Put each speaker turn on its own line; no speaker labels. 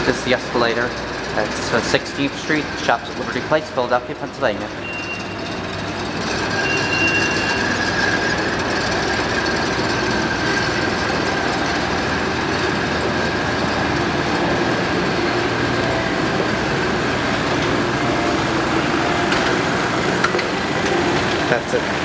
This is the Escalator. It's 16th Street, shops at Liberty Place, Philadelphia, Pennsylvania. That's it.